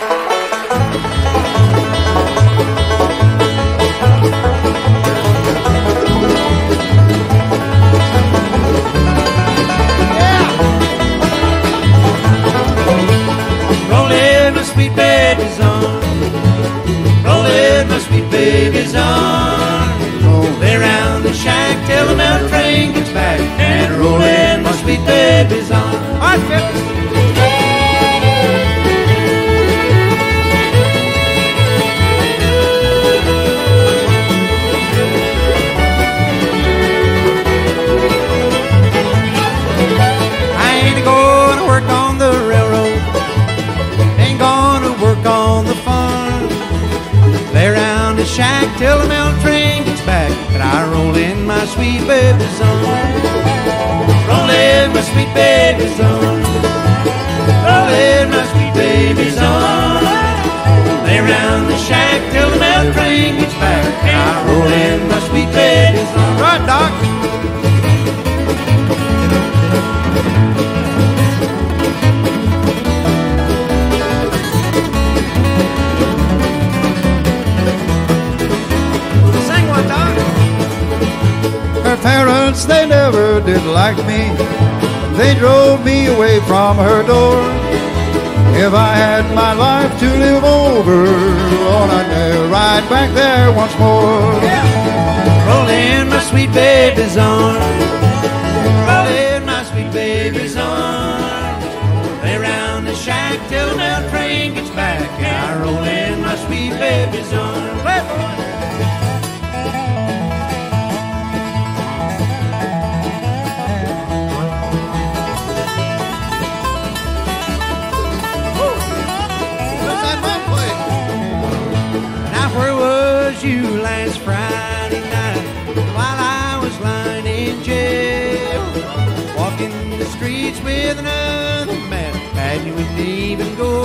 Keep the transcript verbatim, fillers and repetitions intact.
Baby's on. Roll around the shack till the mail train gets back, and roll in my sweet baby's on. I ain't gonna work on the railroad, ain't gonna work on the farm. Lay around the shack till the mail train gets back, and I roll in my sweet baby's on. Roll in my sweet baby's on. Roll in my sweet baby's on. Lay around the shack till the mail train gets back, and I roll in my sweet baby's on. Right, Doc? Parents, they never did like me. They drove me away from her door. If I had my life to live over, oh, I'd never ride back there once more. Yeah. Roll in my sweet baby's on. Roll in my sweet baby's on. Lay around the shack till the mail train gets back, and I roll in my sweet baby's on. Play, boy. You last Friday night while I was lying in jail, walking the streets with another man, and you wouldn't even go